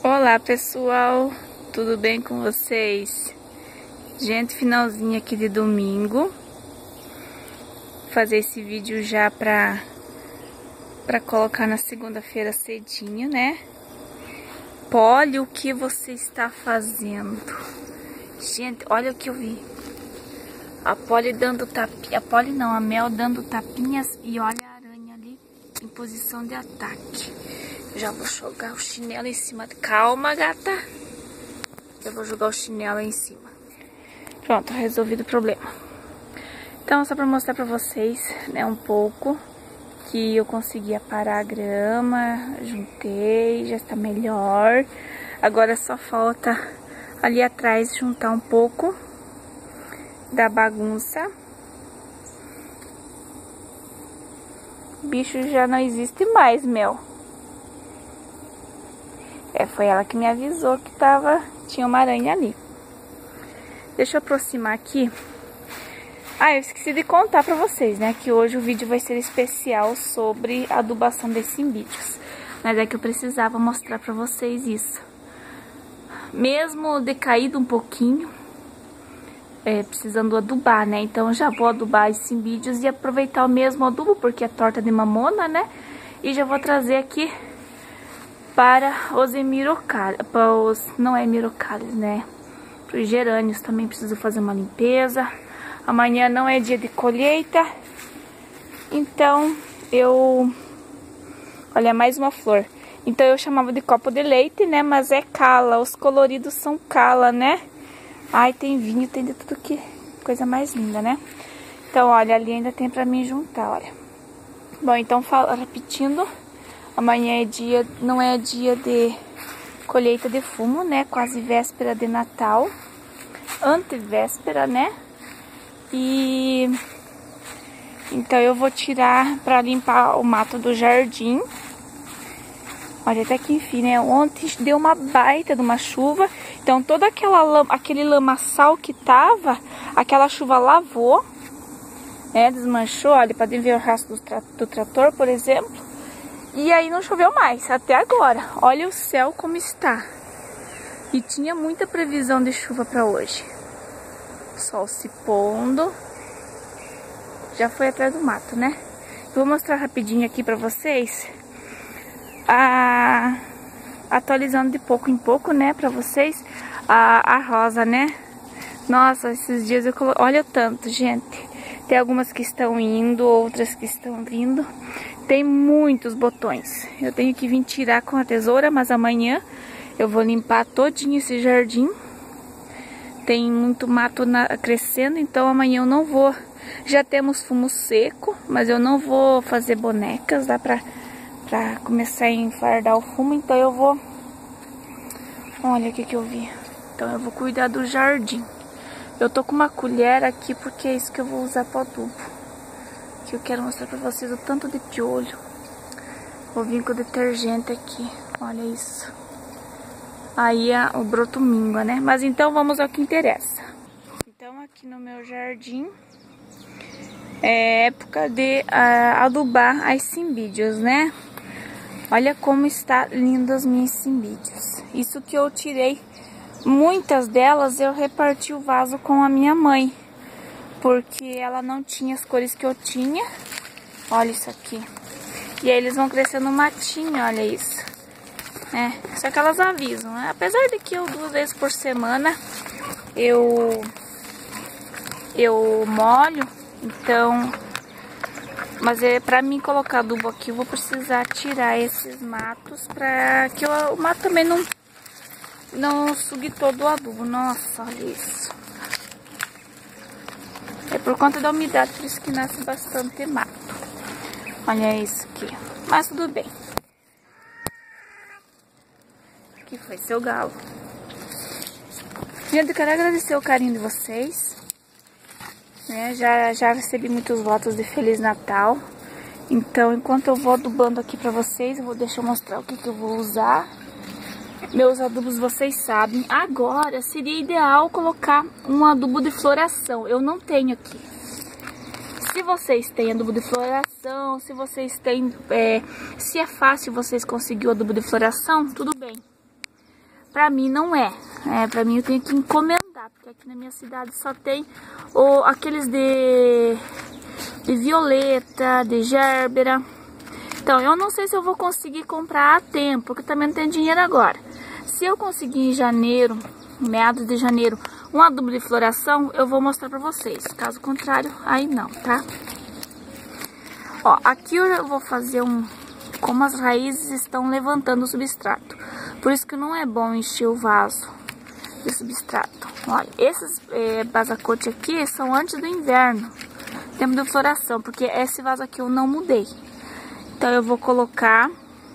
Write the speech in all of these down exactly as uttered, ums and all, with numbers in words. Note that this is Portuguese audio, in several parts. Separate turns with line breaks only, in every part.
Olá pessoal, tudo bem com vocês? Gente, finalzinho aqui de domingo. Vou fazer esse vídeo já pra, pra colocar na segunda-feira cedinho, né? Olha o que você está fazendo. Gente, olha o que eu vi. A Polly dando tapinha, a Polly não, a Mel dando tapinhas e olha a aranha ali em posição de ataque. Já vou jogar o chinelo em cima. Calma, gata. Já vou jogar o chinelo em cima. Pronto, resolvido o problema. Então, só pra mostrar pra vocês, né, um pouco que eu consegui aparar a grama, juntei, já está melhor. Agora só falta ali atrás juntar um pouco da bagunça. O bicho já não existe mais, Mel. É, foi ela que me avisou que tava, tinha uma aranha ali. Deixa eu aproximar aqui. Ah, eu esqueci de contar pra vocês, né? Que hoje o vídeo vai ser especial sobre a adubação desses simbídeos. Mas é que eu precisava mostrar pra vocês isso. Mesmo decaído um pouquinho, é, precisando adubar, né? Então eu já vou adubar esses simbídeos e aproveitar o mesmo adubo, porque é torta de mamona, né? E já vou trazer aqui para os emirocálios, para os, não é emirocálios, né? Para os gerânios também preciso fazer uma limpeza. Amanhã não é dia de colheita, então eu, olha, mais uma flor. Então eu chamava de copo de leite, né? Mas é cala, os coloridos são cala, né? Ai, tem vinho, tem de tudo que coisa mais linda, né? Então, olha, ali ainda tem para mim juntar, olha. Bom, então, fala, repetindo. Amanhã é dia, não é dia de colheita de fumo, né? Quase véspera de Natal. Antevéspera, né? E então eu vou tirar pra limpar o mato do jardim. Olha, até que enfim, né? Ontem deu uma baita de uma chuva. Então toda aquela lama, aquele lamaçal que tava, aquela chuva lavou, né? Desmanchou, olha, podem ver o rastro do, tra do trator, por exemplo. E aí não choveu mais, até agora. Olha o céu como está. E tinha muita previsão de chuva para hoje. O sol se pondo. Já foi atrás do mato, né? Vou mostrar rapidinho aqui para vocês. A... Atualizando de pouco em pouco, né? Para vocês. A, a rosa, né? Nossa, esses dias eu coloquei... Olha o tanto, gente. Tem algumas que estão indo, outras que estão vindo. Tem muitos botões. Eu tenho que vir tirar com a tesoura, mas amanhã eu vou limpar todinho esse jardim. Tem muito mato na, crescendo, então amanhã eu não vou. Já temos fumo seco, mas eu não vou fazer bonecas, dá pra, pra começar a enfardar o fumo, então eu vou... Olha o que que eu vi. Então eu vou cuidar do jardim. Eu tô com uma colher aqui porque é isso que eu vou usar pro adubo. Que eu quero mostrar pra vocês o tanto de piolho. Vou vir com o detergente aqui. Olha isso. Aí a, o broto mingua, né? Mas então vamos ao que interessa. Então aqui no meu jardim é época de uh, adubar as simbídeos, né? Olha como está lindo as minhas simbídeos. Isso que eu tirei. Muitas delas eu reparti o vaso com a minha mãe, porque ela não tinha as cores que eu tinha. Olha isso aqui. E aí eles vão crescer no matinho, olha isso. É, só que elas avisam, né? Apesar de que eu duas vezes por semana eu, eu molho, então... Mas é pra mim colocar adubo aqui, eu vou precisar tirar esses matos pra que eu, o mato também não... Não sugue todo o adubo. Nossa, olha isso. É por conta da umidade, por isso que nasce bastante mato. Olha isso aqui. Mas tudo bem. Aqui foi seu galo. Gente, eu quero agradecer o carinho de vocês. Né? Já, já recebi muitos votos de Feliz Natal. Então, enquanto eu vou adubando aqui pra vocês, eu vou deixar eu mostrar o que, que eu vou usar. Meus adubos vocês sabem. Agora seria ideal colocar um adubo de floração. Eu não tenho aqui. Se vocês têm adubo de floração, se vocês têm... É, se é fácil vocês conseguirem o adubo de floração, tudo bem. pra mim não é. É, pra mim eu tenho que encomendar, porque aqui na minha cidade só tem o, aqueles de, de violeta, de gerbera. Então eu não sei se eu vou conseguir comprar a tempo, porque também não tenho dinheiro agora. Se eu conseguir em janeiro, meados de janeiro, um adubo de floração, eu vou mostrar pra vocês. Caso contrário, aí não, tá? Ó, aqui eu vou fazer um... Como as raízes estão levantando o substrato. Por isso que não é bom encher o vaso de substrato. Olha, esses é, basacote aqui são antes do inverno, tempo de floração, porque esse vaso aqui eu não mudei. Então eu vou colocar...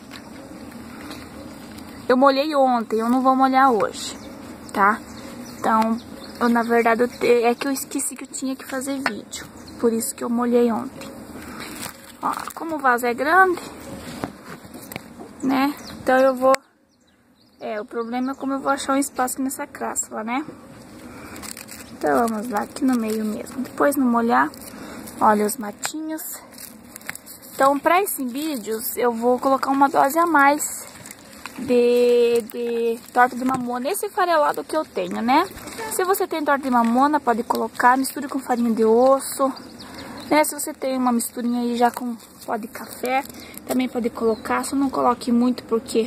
Eu molhei ontem, eu não vou molhar hoje, tá? Então, eu, na verdade, eu te... é que eu esqueci que eu tinha que fazer vídeo. Por isso que eu molhei ontem. Ó, como o vaso é grande, né? Então eu vou... É, o problema é como eu vou achar um espaço aqui nessa crássula, né? Então vamos lá, aqui no meio mesmo. Depois no molhar, olha os matinhos. Então para esses vídeos eu vou colocar uma dose a mais de, de torta de mamona. Esse farelado que eu tenho, né? Se você tem torta de mamona, pode colocar, misture com farinha de osso. Né? Se você tem uma misturinha aí já com pó de café, também pode colocar. Só não coloque muito porque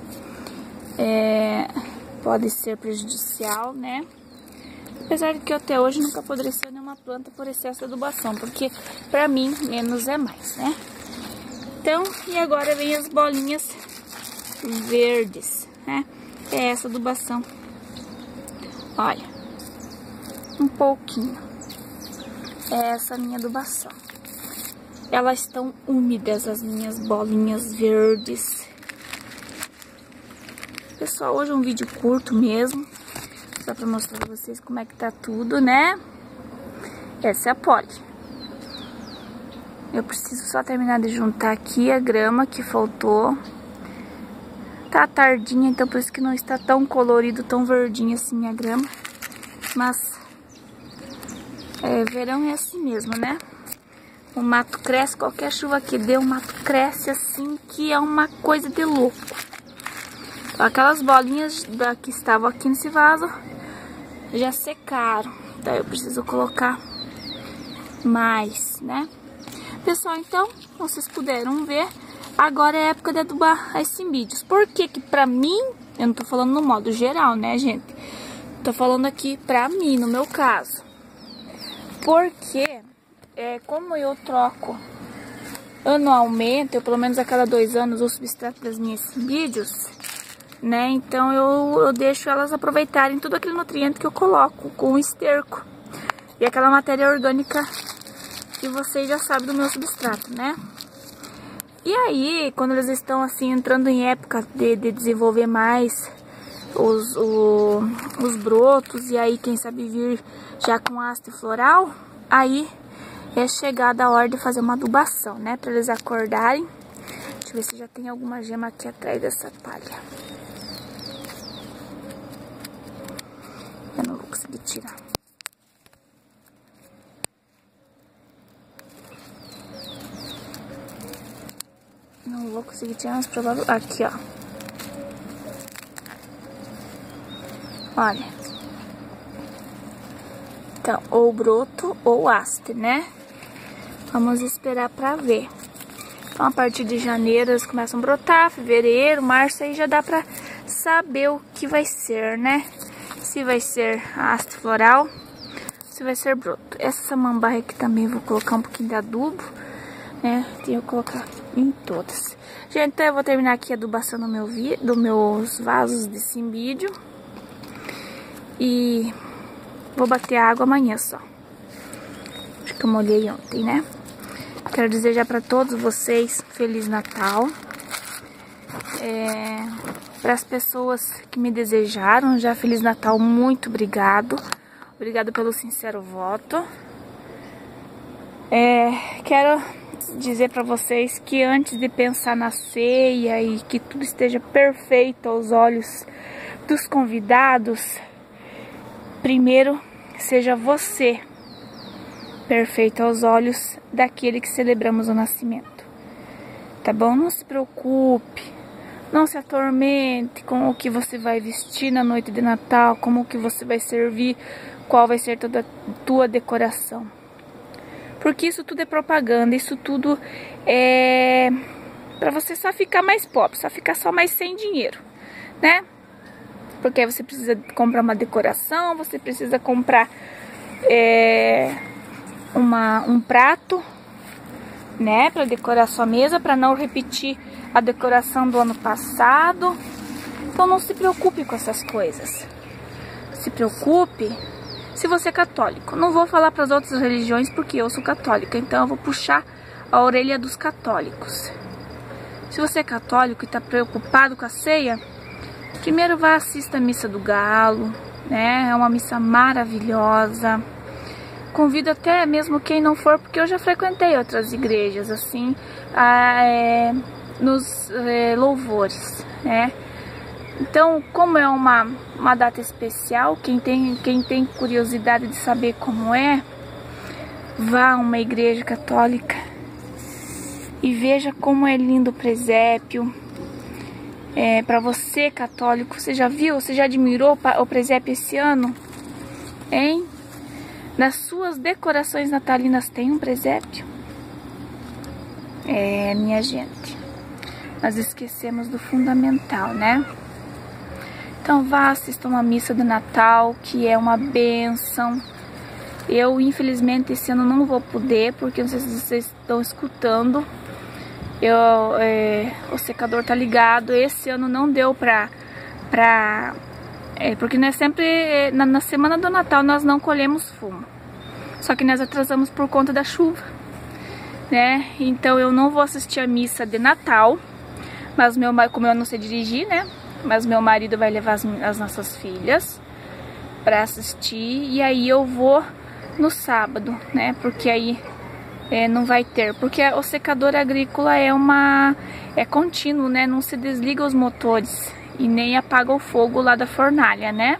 é, pode ser prejudicial, né? Apesar de que eu até hoje nunca apodreceu nenhuma planta por excesso de adubação, porque pra mim menos é mais, né? Então, e agora vem as bolinhas verdes, né? É essa adubação. Olha, um pouquinho. É essa minha adubação. Elas estão úmidas, as minhas bolinhas verdes. Pessoal, hoje é um vídeo curto mesmo, só pra mostrar pra vocês como é que tá tudo, né? Essa é a poli. Eu preciso só terminar de juntar aqui a grama que faltou. Tá tardinha, então por isso que não está tão colorido, tão verdinho assim a grama. Mas é, verão é assim mesmo, né? O mato cresce, qualquer chuva que dê, o mato cresce assim, que é uma coisa de louco. Então, aquelas bolinhas da, que estavam aqui nesse vaso já secaram. Então eu preciso colocar mais, né? Pessoal, então, como vocês puderam ver, agora é a época de adubar as cimbídeos. Por que que pra mim, eu não tô falando no modo geral, né, gente? Tô falando aqui pra mim, no meu caso. Porque, é, como eu troco anualmente, ou pelo menos a cada dois anos, o substrato das minhas cimbídeos, né? Então eu, eu deixo elas aproveitarem tudo aquele nutriente que eu coloco com o esterco. E aquela matéria orgânica que vocês já sabem do meu substrato, né? E aí, quando eles estão assim, entrando em época de, de desenvolver mais os, o, os brotos, e aí quem sabe vir já com haste floral, aí é chegada a hora de fazer uma adubação, né? Pra eles acordarem. Deixa eu ver se já tem alguma gema aqui atrás dessa palha. Eu não vou conseguir tirar. Não vou conseguir tirar, mas provável... Aqui, ó. Olha. Então, ou broto ou haste, né? Vamos esperar pra ver. Então, a partir de janeiro eles começam a brotar, fevereiro, março, aí já dá pra saber o que vai ser, né? Se vai ser haste floral, se vai ser broto. Essa samambaia aqui também vou colocar um pouquinho de adubo, né? Tenho que colocar em todas. Gente, então eu vou terminar aqui a adubação do meu vi dos meus vasos de cimbídeo. E vou bater a água amanhã só. Acho que eu molhei ontem, né? Quero desejar para todos vocês Feliz Natal. É, para as pessoas que me desejaram já Feliz Natal, muito obrigado. Obrigado pelo sincero voto. É, quero dizer para vocês que antes de pensar na ceia e que tudo esteja perfeito aos olhos dos convidados, primeiro seja você perfeito aos olhos daquele que celebramos o nascimento. Tá bom? Não se preocupe. Não se atormente com o que você vai vestir na noite de Natal, como que você vai servir, qual vai ser toda a tua decoração. Porque isso tudo é propaganda, isso tudo é pra você só ficar mais pobre, só ficar só mais sem dinheiro, né? Porque aí você precisa comprar uma decoração, você precisa comprar é, uma, um prato, né, para decorar sua mesa, para não repetir a decoração do ano passado. Então não se preocupe com essas coisas. Se preocupe se você é católico. Não vou falar para as outras religiões porque eu sou católica, então eu vou puxar a orelha dos católicos. Se você é católico e está preocupado com a ceia, primeiro vá assista a missa do Galo, né? É uma missa maravilhosa. Convido até mesmo quem não for, porque eu já frequentei outras igrejas, assim, a, é, nos é, louvores, né? Então, como é uma, uma data especial, quem tem, quem tem curiosidade de saber como é, vá a uma igreja católica e veja como é lindo o presépio. É, para você, católico, você já viu, você já admirou o presépio esse ano? Hein? Nas suas decorações natalinas tem um presépio? É, minha gente, nós esquecemos do fundamental, né? Então vá assistir uma missa do Natal, que é uma bênção. Eu, infelizmente, esse ano não vou poder, porque não sei se vocês estão escutando. Eu, é, o secador tá ligado. Esse ano não deu pra... pra é, porque nós sempre, na, na semana do Natal, nós não colhemos fumo. Só que nós atrasamos por conta da chuva, né? Então eu não vou assistir a missa de Natal. Mas meu, como eu não sei dirigir, né? Mas meu marido vai levar as, as nossas filhas pra assistir. E aí eu vou no sábado, né? Porque aí é, não vai ter. Porque o secador agrícola é uma... é contínuo, né? Não se desliga os motores e nem apaga o fogo lá da fornalha, né?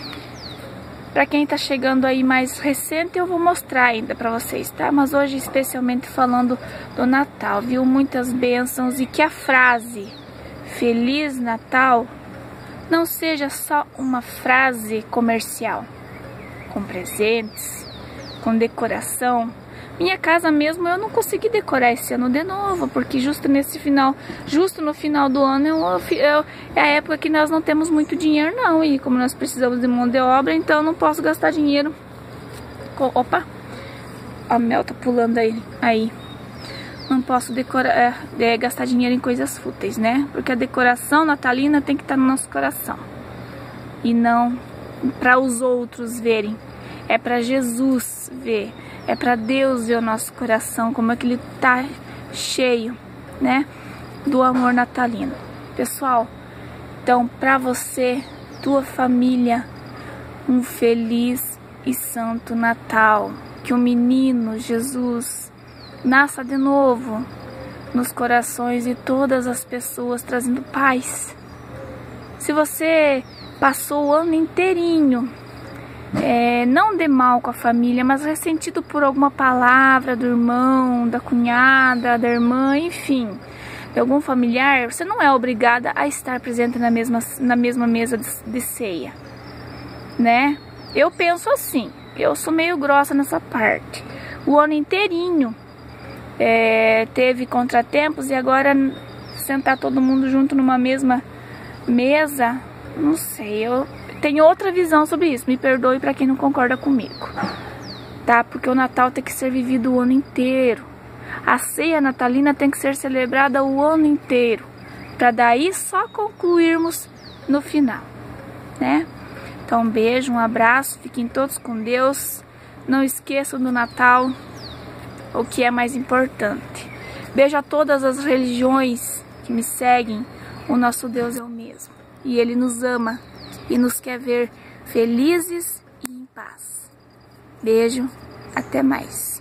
Pra quem tá chegando aí mais recente, eu vou mostrar ainda pra vocês, tá? Mas hoje especialmente falando do Natal, viu? Muitas bênçãos, e que a frase Feliz Natal não seja só uma frase comercial, com presentes, com decoração. Minha casa mesmo eu não consegui decorar esse ano de novo, porque justo nesse final, justo no final do ano eu, eu, é a época que nós não temos muito dinheiro não, e como nós precisamos de mão de obra, então eu não posso gastar dinheiro. Opa, a Mel tá pulando aí, aí. Não posso decorar, é, é, gastar dinheiro em coisas fúteis, né? Porque a decoração natalina tem que estar no nosso coração e não para os outros verem. É para Jesus ver. É para Deus ver o nosso coração, como é que ele tá cheio, né, do amor natalino. Pessoal, então para você, tua família, um feliz e santo Natal. Que o menino Jesus nasça de novo nos corações de todas as pessoas, trazendo paz. Se você passou o ano inteirinho É, não de mal com a família, mas ressentido por alguma palavra do irmão, da cunhada, da irmã, enfim, de algum familiar, você não é obrigada a estar presente na mesma, na mesma mesa de, de ceia, né? Eu penso assim, eu sou meio grossa nessa parte. O ano inteirinho é, teve contratempos, e agora sentar todo mundo junto numa mesma mesa, não sei, eu tenho outra visão sobre isso, me perdoe para quem não concorda comigo, tá? Porque o Natal tem que ser vivido o ano inteiro. A ceia natalina tem que ser celebrada o ano inteiro, para daí só concluirmos no final, né? Então um beijo, um abraço, fiquem todos com Deus. Não esqueçam do Natal, o que é mais importante. Beijo a todas as religiões que me seguem. O nosso Deus é o mesmo, e Ele nos ama e nos quer ver felizes e em paz. Beijo, até mais.